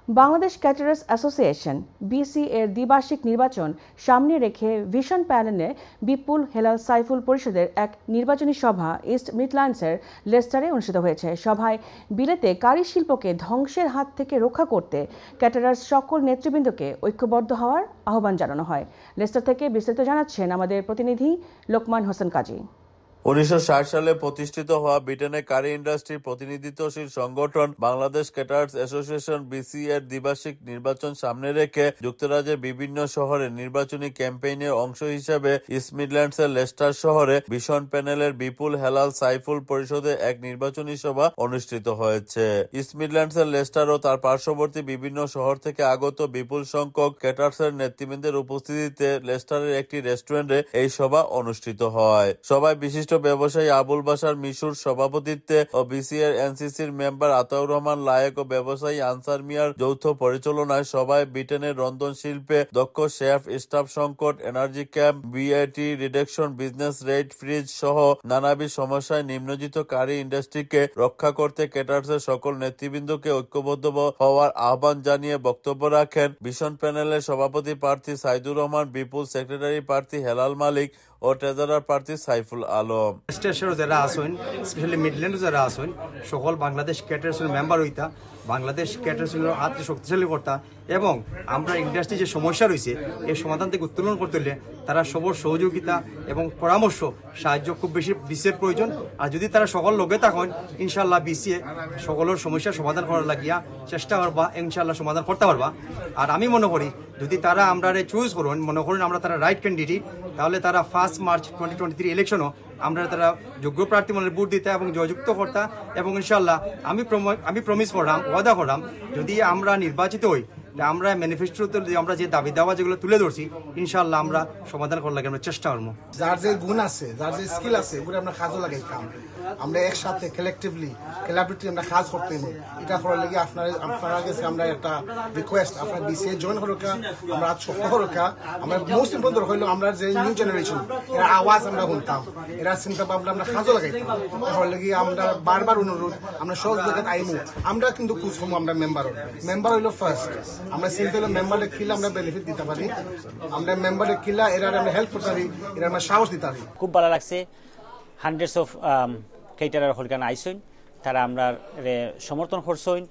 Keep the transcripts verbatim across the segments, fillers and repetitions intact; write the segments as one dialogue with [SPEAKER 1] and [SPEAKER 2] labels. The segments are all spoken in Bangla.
[SPEAKER 1] বাংলাদেশ ক্যাটারার্স অ্যাসোসিয়েশন বিসি এর দ্বিবার্ষিক নির্বাচন সামনে রেখে ভিশন প্যানেলে বিপুল হেলাল সাইফুল পরিষদের এক নির্বাচনী সভা ইস্ট মিডল্যান্ডসের লেস্টারে অনুষ্ঠিত হয়েছে। সভায় বিলেতে কারি শিল্পকে ধ্বংসের হাত থেকে রক্ষা করতে ক্যাটারার্স সকল নেতৃবৃন্দকে ঐক্যবদ্ধ হওয়ার আহ্বান জানানো হয়। লেস্টার থেকে বিস্তারিত জানাচ্ছেন আমাদের প্রতিনিধি লোকমান হোসেন কাজী।
[SPEAKER 2] উনিশশো ষাট সালে প্রতিষ্ঠিত হওয়া ব্রিটেনের কারি ইন্ডাস্ট্রির প্রতিনিধিত্বশীল সংগঠন বাংলাদেশ ক্যাটারার্স অ্যাসোসিয়েশন বিসি এর দ্বিবার্ষিক নির্বাচন সামনে রেখে যুক্তরাজ্যের বিভিন্ন শহরে নির্বাচনী ক্যাম্পেইনের অংশ হিসেবে ইস্ট মিডল্যান্ডসের লেস্টার শহরে ভিশন প্যানেলের বিপুল হেলাল সাইফুল পরিষদে এক নির্বাচনী সভা অনুষ্ঠিত হয়েছে। ইস্ট মিডল্যান্ডসের লেস্টার ও তার পার্শ্ববর্তী বিভিন্ন শহর থেকে আগত বিপুল সংখ্যক ক্যাটারার্সের নেতৃবৃন্দের উপস্থিতিতে লেস্টারের একটি রেস্টুরেন্টে এই সভা অনুষ্ঠিত হয়। সভায় বিশিষ্ট ব্যবসায়ী আবুল বাশার মিশুর সভাপতিত্বে ও বিসিএর এনসিসির মেম্বার আতাউর রহমান লায়েক ও ব্যবসায়ী আনসার মিয়ার যৌথ পরিচালনায় সভায় ব্রিটেনের রন্ধন শিল্পে দক্ষ শেফ, স্টাফ সংকট, energy camp, VAT reduction, business rate freeze সহ নানাবিধ সমস্যায় নিম্নজিত কারি ইন্ডাস্ট্রিকে রক্ষা করতে ক্যাটারার্সের সকল নেতৃবৃন্দকে ঐক্যবদ্ধ হওয়ার আহ্বান জানিয়ে বক্তব্য রাখেন ভিশন প্যানেলের সভাপতি প্রার্থী সাইদুর রহমান, বিপুল সেক্রেটারি প্রার্থী হেলাল মালিক ও ট্রেজারার প্রার্থী সাইফুল আলম।
[SPEAKER 3] স্টেশনে যারা আসেন, স্পেশালি মিডল্যান্ড যারা আসেন, সকল বাংলাদেশ ক্যাটারার্সের মেম্বার হইতা, বাংলাদেশ ক্যাটারার্সের আত্ম শক্তিশালী কর্তা এবং আমরা ইন্ডাস্ট্রি যে সমস্যা রয়েছে এই সমাধান থেকে উত্তোলন করতে হলে তারা সবর সহযোগিতা এবং পরামর্শ সাহায্য খুব বেশি বিসিএর প্রয়োজন। আর যদি তারা সকল লোকে থাকেন ইনশাল্লাহ বিসিএ সকলের সমস্যার সমাধান করার লাগিয়া চেষ্টা করবা, ইনশাল্লাহ সমাধান করতে পারবা। আর আমি মনে করি যদি তারা আমরা চুজ করুন, মনে করেন আমরা তারা রাইট ক্যান্ডিডেট, তাহলে তারা first March twenty twenty three ইলেকশনও আমরা তারা যোগ্য প্রার্থী মনে ভোট দিতে এবং জয়যুক্ত করতা। এবং ইনশাল্লাহ আমি আমি প্রমিস করলাম, ওয়াদা করলাম, যদি আমরা নির্বাচিত হই আমরা ম্যানিফেস্টোতে আমরা যে দাবি দাওয়া যেগুলো তুলে ধরছি ইনশাল্লাহ আমরা সমাধান করার লাগে আমরা চেষ্টা করবো।
[SPEAKER 4] যার যে গুণ আছে, যার যে স্কিল আছে, ওগুলো আমরা কাজও লাগাইতাম। আমরা একসাথে কালেকটিভলি কোলাবরেটিভ আমরা কাজ করতে নেই। এটা করার লাগে আপনার আপনারা কাছে আমরা একটা রিকোয়েস্ট, আপনার বিসিএ জয়েন হরকা, আমরা শক্ত হরকা। আমরা মোস্ট ইম্পর্টেন্ট হইলো আমরা যে নিউ জেনারেশন এর আওয়াজ আমরা শুনতাম, এরা চিন্তা ভাবনা আমরা কাজও লাগাইতাম। করার লাগে আমরা বারবার অনুরোধ, আমরা সব জায়গায় আইমু, আমরা কিন্তু খুশ হবো। আমরা মেম্বার মেম্বার হইলো ফার্স্ট, আমরা চিন্তা হলো মেম্বারে কিলা আমরা বেনিফিট দিতে পারি, আমরা মেম্বারে কিলা এরা আমরা হেল্প করতে পারি, এরা আমরা সাহস দিতে পারি।
[SPEAKER 5] খুব ভালো লাগছে। হান্ড্রেডস অফ কেটারার হলকান আইসইন, তারা আমরা সমর্থন করছইন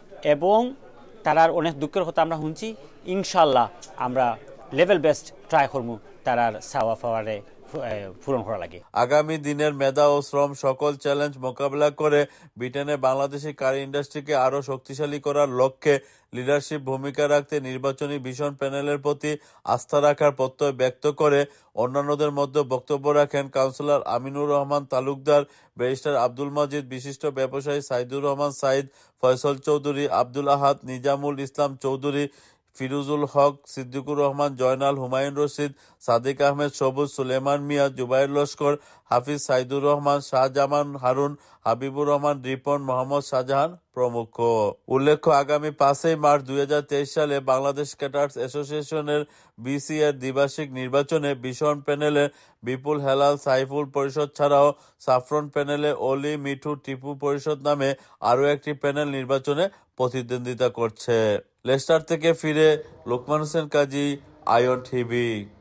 [SPEAKER 5] এবং তারার অনেক দুঃখের কথা আমরা শুনছি। ইনশাল্লাহ আমরা লেভেল বেস্ট ট্রাই করবো তারার সাওয়া ফাওয়ারে পূরণ করা লাগে।
[SPEAKER 2] আগামী দিনের মেধা ও শ্রম সকল চ্যালেঞ্জ মোকাবেলা করে ব্রিটেনে বাংলাদেশি কারি ইন্ডাস্ট্রিকে আরো শক্তিশালী করার লক্ষ্যে লিডারশিপ ভূমিকা রাখতে নির্বাচনী ভিশন প্যানেলের প্রতি আস্থা রাখার প্রত্যয় ব্যক্ত করে অন্যান্যদের মধ্যে বক্তব্য রাখেন কাউন্সিলর আমিনুর রহমান তালুকদার, ব্যারিস্টার আব্দুল মজিদ, বিশিষ্ট ব্যবসায়ী সাইদুর রহমান সাইদ, ফয়সল চৌধুরী, আব্দুল আহাদ, নিজামুল ইসলাম চৌধুরী, ফিরুজুল হক, সিদ্দিকুর রহমান, জয়নাল, হুমায়ুন রশিদ, সাদিক আহমেদ সবুজ, সুলেমান মিয়া, জুবাইর লস্কর, হাফিজ, সাইদুর রহমান, শাহজামান হারুন, হাবিবুর রহমান, রিপন, মোহাম্মদ শাহজাহান প্রমুখ। উল্লেখ্য, আগামী পাঁচই মার্চ দুই হাজার তেইশ সালে বাংলাদেশ ক্যাটারার্স অ্যাসোসিয়েশনের বিসি এর দ্বিবার্ষিক নির্বাচনে ভিশন প্যানেলে বিপুল হেলাল সাইফুল পরিষদ ছাড়াও সাফরন প্যানেলে অলি, মিঠু, টিপু পরিষদ নামে আরও একটি প্যানেল নির্বাচনে প্রতিদ্বন্দ্বিতা করছে। লেস্টার থেকে ফিরে লোকমান হোসেন কাজী, আয়ন টিভি।